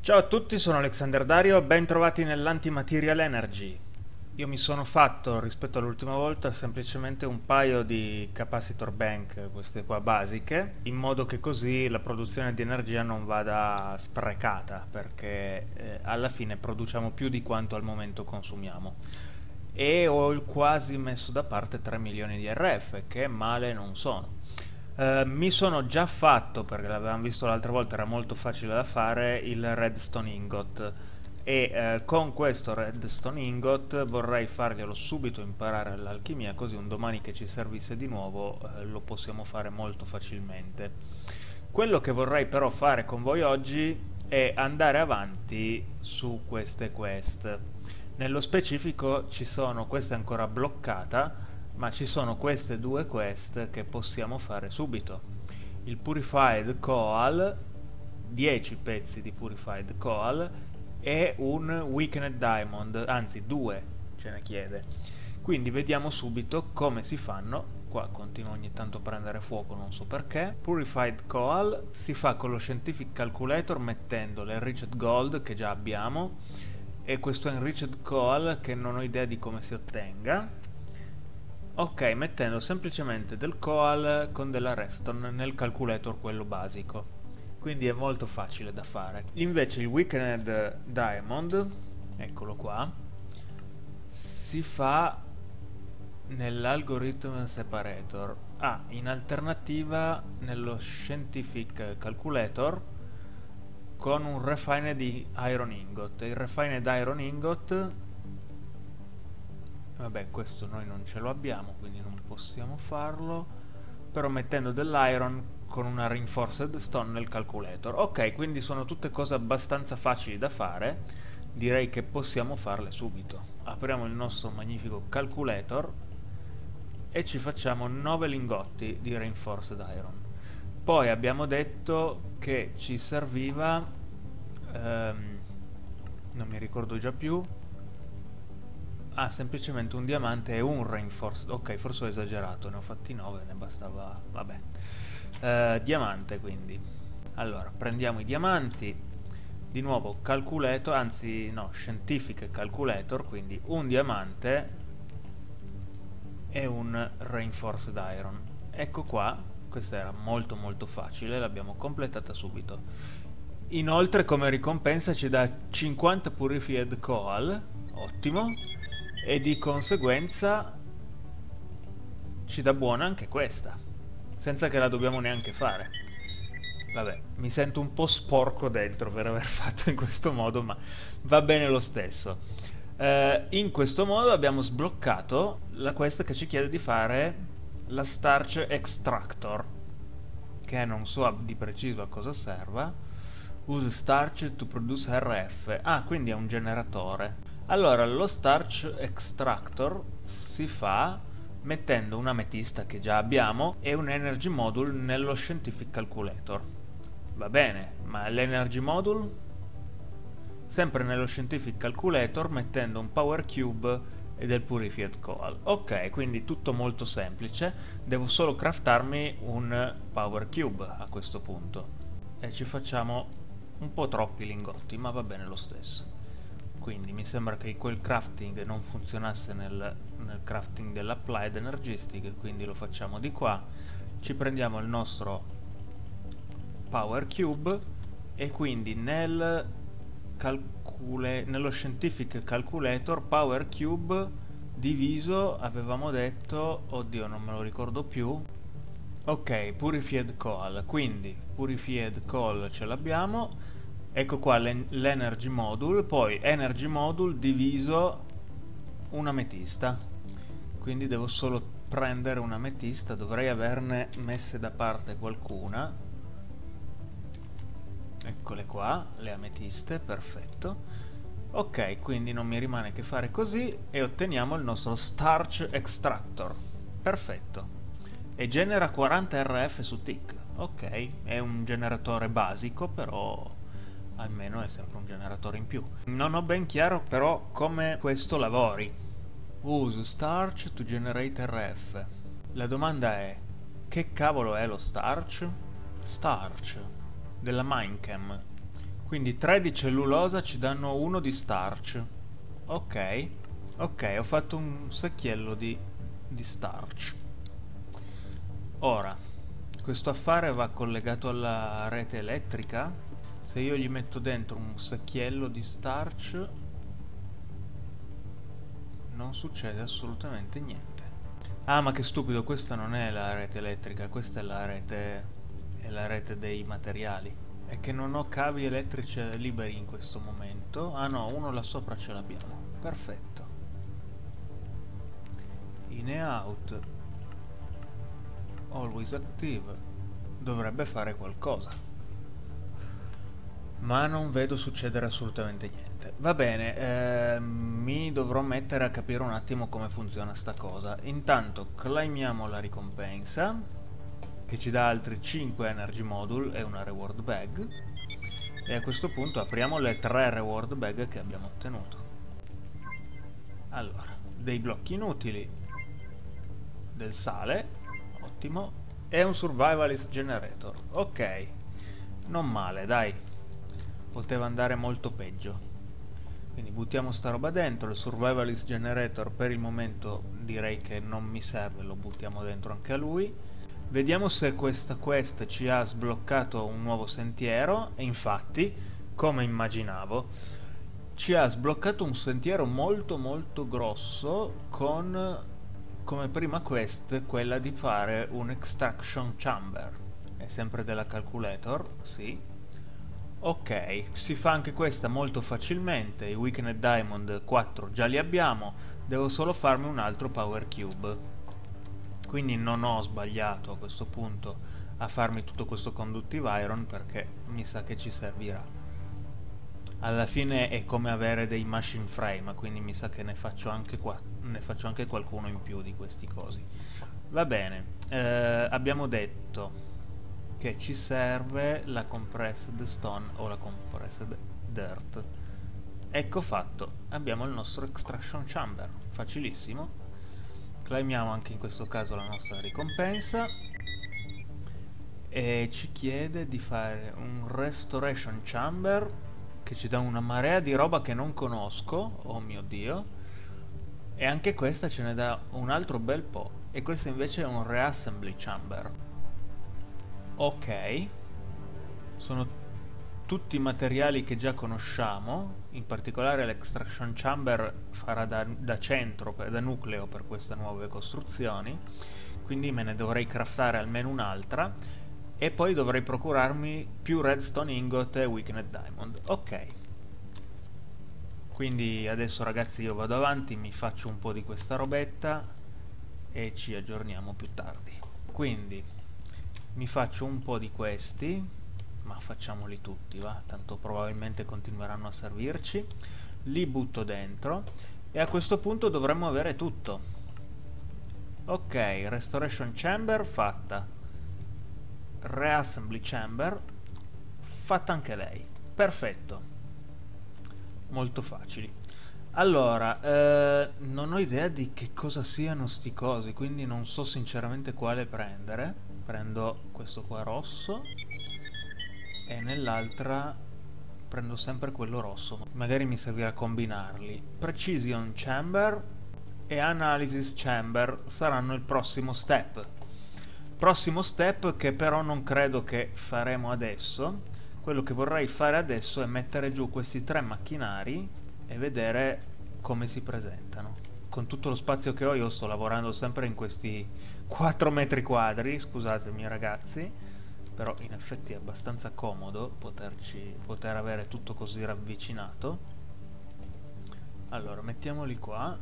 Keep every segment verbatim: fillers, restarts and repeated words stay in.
Ciao a tutti, sono Alexander Dario, ben trovati nell'Antimaterial Energy. Io mi sono fatto, rispetto all'ultima volta, semplicemente un paio di capacitor bank, queste qua basiche, in modo che così la produzione di energia non vada sprecata, perché eh, alla fine produciamo più di quanto al momento consumiamo. E ho quasi messo da parte tre milioni di R F, che male non sono. Uh, mi sono già fatto, perché l'avevamo visto l'altra volta, era molto facile da fare, il redstone ingot e uh, con questo redstone ingot vorrei farglielo subito imparare l'alchimia, così un domani che ci servisse di nuovo uh, lo possiamo fare molto facilmente. Quello che vorrei però fare con voi oggi è andare avanti su queste quest. Nello specifico ci sono, questa è ancora bloccata, ma ci sono queste due quest che possiamo fare subito. Il Purified Coal, dieci pezzi di Purified Coal e un Weakened Diamond, anzi due ce ne chiede. Quindi vediamo subito come si fanno. Qua continua ogni tanto a prendere fuoco, non so perché. Purified Coal si fa con lo Scientific Calculator mettendo l'Enriched Gold che già abbiamo e questo Enriched Coal che non ho idea di come si ottenga. Ok, mettendo semplicemente del coal con della redstone nel calculator, quello basico. Quindi è molto facile da fare. Invece il Weakened Diamond, eccolo qua, si fa nell'Algorithm Separator. Ah, in alternativa nello Scientific Calculator con un Refined Iron Ingot. Il Refined Iron Ingot, vabbè, questo noi non ce lo abbiamo, quindi non possiamo farlo, però mettendo dell'iron con una reinforced stone nel calculator. Ok, quindi sono tutte cose abbastanza facili da fare, direi che possiamo farle subito. Apriamo il nostro magnifico calculator e ci facciamo nove lingotti di reinforced iron. Poi abbiamo detto che ci serviva, ehm, non mi ricordo già più, ah, semplicemente un diamante e un reinforced. Ok, forse ho esagerato, ne ho fatti nove, ne bastava. Vabbè. Uh, diamante, quindi. Allora, prendiamo i diamanti. Di nuovo calculator, anzi no, Scientific Calculator, quindi un diamante e un reinforced iron. Ecco qua, questa era molto molto facile, l'abbiamo completata subito. Inoltre come ricompensa ci dà cinquanta Purified Coal, ottimo. E di conseguenza ci dà buona anche questa, senza che la dobbiamo neanche fare. Vabbè, mi sento un po' sporco dentro per aver fatto in questo modo, ma va bene lo stesso. Eh, in questo modo abbiamo sbloccato la quest che ci chiede di fare la Starch Extractor, che non so di preciso a cosa serva. Use starch to produce R F. Ah, quindi è un generatore. Allora, lo Starch Extractor si fa mettendo una ametista che già abbiamo e un Energy Module nello Scientific Calculator. Va bene, ma l'Energy Module? Sempre nello Scientific Calculator mettendo un Power Cube e del Purified Coal. Ok, quindi tutto molto semplice. Devo solo craftarmi un Power Cube a questo punto. E ci facciamo un po' troppi lingotti, ma va bene lo stesso. Quindi mi sembra che quel crafting non funzionasse nel, nel crafting dell'Applied Energistic, quindi lo facciamo di qua. Ci prendiamo il nostro Power Cube e quindi nel nello Scientific Calculator Power Cube diviso, avevamo detto, oddio non me lo ricordo più. Ok, Purified Coal, quindi Purified Coal ce l'abbiamo. Ecco qua l'Energy Module, poi Energy Module diviso un'ametista. Quindi devo solo prendere un'ametista, dovrei averne messe da parte qualcuna. Eccole qua, le ametiste, perfetto. Ok, quindi non mi rimane che fare così e otteniamo il nostro Starch Extractor. Perfetto. E genera quaranta R F su tick. Ok, è un generatore basico, però almeno è sempre un generatore in più. Non ho ben chiaro però come questo lavori. Use starch to generate R F. La domanda è: che cavolo è lo starch? Starch della Minecam. Quindi tre di cellulosa ci danno uno di starch. Ok, ok, ho fatto un secchiello di, di starch. Ora, questo affare va collegato alla rete elettrica. Se io gli metto dentro un secchiello di starch, non succede assolutamente niente. Ah, ma che stupido, questa non è la rete elettrica, questa è la rete, è la rete dei materiali. È che non ho cavi elettrici liberi in questo momento. Ah no, uno là sopra ce l'abbiamo. Perfetto. In e out. Always active. Dovrebbe fare qualcosa. Ma non vedo succedere assolutamente niente. Va bene, eh, mi dovrò mettere a capire un attimo come funziona sta cosa. Intanto claimiamo la ricompensa, che ci dà altri cinque energy module e una reward bag. E a questo punto apriamo le tre reward bag che abbiamo ottenuto. Allora, dei blocchi inutili, del sale, ottimo, e un survivalist generator. Ok, non male, dai. Poteva andare molto peggio. Quindi buttiamo sta roba dentro. Il survivalist generator per il momento direi che non mi serve, lo buttiamo dentro anche a lui. Vediamo se questa quest ci ha sbloccato un nuovo sentiero. E infatti, come immaginavo, ci ha sbloccato un sentiero molto molto grosso, con come prima quest quella di fare un extraction chamber. È sempre della calculator, sì. Ok, si fa anche questa molto facilmente. I Weakened Diamond quattro già li abbiamo, devo solo farmi un altro Power Cube. Quindi non ho sbagliato a questo punto a farmi tutto questo Conductive Iron, perché mi sa che ci servirà. Alla fine è come avere dei machine frame, quindi mi sa che ne faccio anche, qua, ne faccio anche qualcuno in più di questi cosi. Va bene, eh, abbiamo detto che ci serve la compressed stone o la compressed dirt. Ecco fatto, abbiamo il nostro extraction chamber, facilissimo. Claimiamo anche in questo caso la nostra ricompensa e ci chiede di fare un restoration chamber che ci dà una marea di roba che non conosco, oh mio dio, e anche questa ce ne dà un altro bel po', e questo invece è un reassembly chamber. Ok, sono tutti materiali che già conosciamo, in particolare l'extraction chamber farà da, da centro, da nucleo per queste nuove costruzioni, quindi me ne dovrei craftare almeno un'altra, e poi dovrei procurarmi più redstone ingot e weakened diamond. Ok, quindi adesso ragazzi io vado avanti, mi faccio un po' di questa robetta e ci aggiorniamo più tardi. Quindi mi faccio un po' di questi, ma facciamoli tutti, va? Tanto probabilmente continueranno a servirci. Li butto dentro e a questo punto dovremmo avere tutto. Ok, restoration chamber fatta, reassembly chamber fatta anche lei. Perfetto, molto facili. Allora, eh, non ho idea di che cosa siano sti cosi, quindi non so sinceramente quale prendere. Prendo questo qua rosso e nell'altra prendo sempre quello rosso, magari mi servirà combinarli. Precision chamber e analysis chamber saranno il prossimo step. Prossimo step che però non credo che faremo adesso. Quello che vorrei fare adesso è mettere giù questi tre macchinari e vedere come si presentano. Con tutto lo spazio che ho, io sto lavorando sempre in questi quattro metri quadri, scusatemi ragazzi, però in effetti è abbastanza comodo poterci, poter avere tutto così ravvicinato. Allora, mettiamoli qua.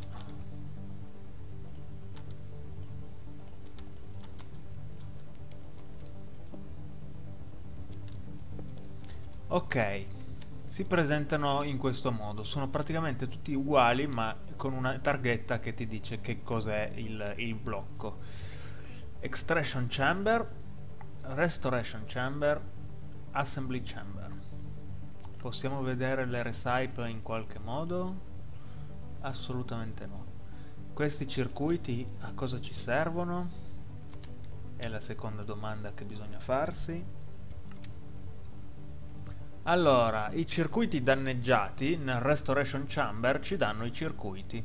Ok, si presentano in questo modo, sono praticamente tutti uguali ma con una targhetta che ti dice che cos'è il, il blocco. Extraction chamber, restoration chamber, assembly chamber. Possiamo vedere le recipe in qualche modo? Assolutamente no. Questi circuiti a cosa ci servono? È la seconda domanda che bisogna farsi. Allora, i circuiti danneggiati nel Restoration Chamber ci danno i circuiti.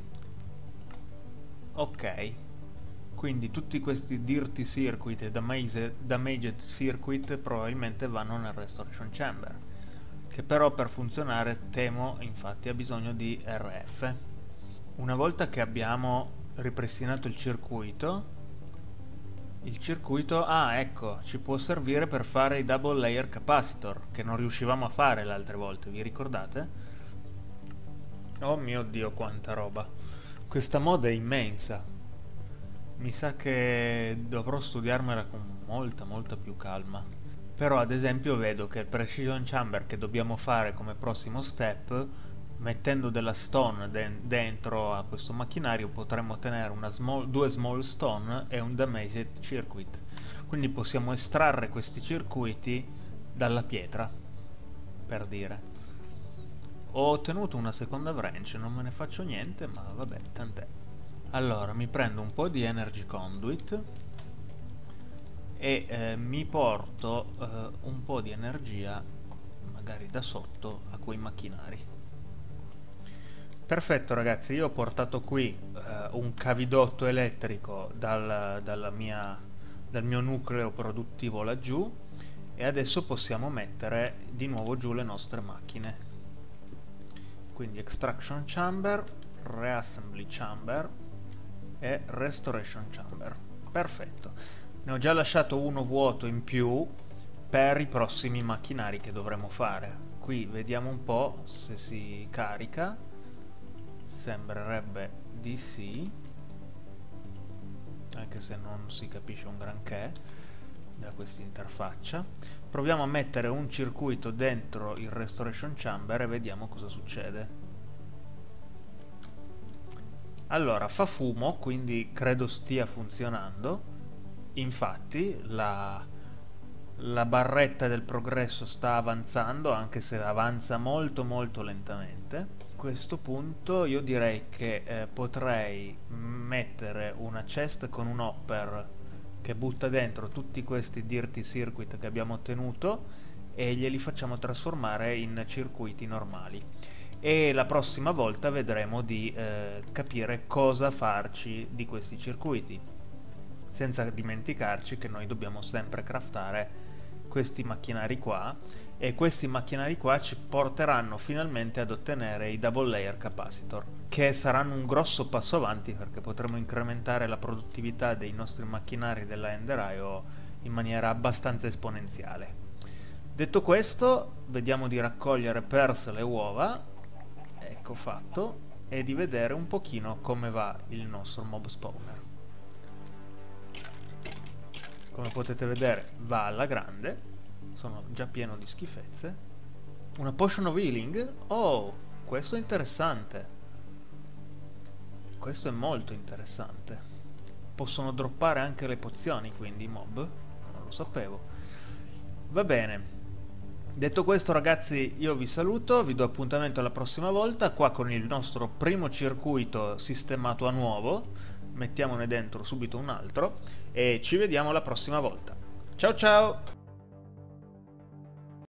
Ok, quindi tutti questi dirty circuit e damaged, damaged circuit probabilmente vanno nel Restoration Chamber, che però per funzionare temo infatti ha bisogno di R F. Una volta che abbiamo ripristinato il circuito, il circuito, ah ecco, ci può servire per fare i double layer capacitor, che non riuscivamo a fare le altre volte, vi ricordate? Oh mio Dio, quanta roba! Questa mod è immensa. Mi sa che dovrò studiarmela con molta, molta più calma. Però ad esempio vedo che il Precision Chamber che dobbiamo fare come prossimo step, mettendo della stone de dentro a questo macchinario, potremmo ottenere una small, due small stone e un damaged circuit. Quindi possiamo estrarre questi circuiti dalla pietra, per dire. Ho ottenuto una seconda branch, non me ne faccio niente, ma vabbè, tant'è. Allora, mi prendo un po' di energy conduit e eh, mi porto eh, un po' di energia, magari da sotto, a quei macchinari. Perfetto ragazzi, io ho portato qui eh, un cavidotto elettrico dal, dalla mia, dal mio nucleo produttivo laggiù e adesso possiamo mettere di nuovo giù le nostre macchine. Quindi extraction chamber, reassembly chamber e restoration chamber. Perfetto, ne ho già lasciato uno vuoto in più per i prossimi macchinari che dovremo fare. Qui vediamo un po' se si carica. Sembrerebbe di sì, anche se non si capisce un granché da questa interfaccia. Proviamo a mettere un circuito dentro il Restoration Chamber e vediamo cosa succede. Allora, fa fumo, quindi credo stia funzionando. Infatti la, la barretta del progresso sta avanzando, anche se avanza molto molto lentamente. A questo punto io direi che eh, potrei mettere una chest con un hopper che butta dentro tutti questi dirty circuit che abbiamo ottenuto e glieli facciamo trasformare in circuiti normali. E la prossima volta vedremo di eh, capire cosa farci di questi circuiti, senza dimenticarci che noi dobbiamo sempre craftare questi macchinari qua, e questi macchinari qua ci porteranno finalmente ad ottenere i double layer capacitor, che saranno un grosso passo avanti perché potremo incrementare la produttività dei nostri macchinari della Ender I O in maniera abbastanza esponenziale. Detto questo, vediamo di raccogliere perse le uova, ecco fatto, e di vedere un pochino come va il nostro mob spawner. Come potete vedere va alla grande, sono già pieno di schifezze. Una potion of healing? Oh, questo è interessante. Questo è molto interessante. Possono droppare anche le pozioni, quindi i mob? Non lo sapevo. Va bene. Detto questo ragazzi, io vi saluto, vi do appuntamento alla prossima volta, qua con il nostro primo circuito sistemato a nuovo. Mettiamone dentro subito un altro e ci vediamo la prossima volta. Ciao ciao!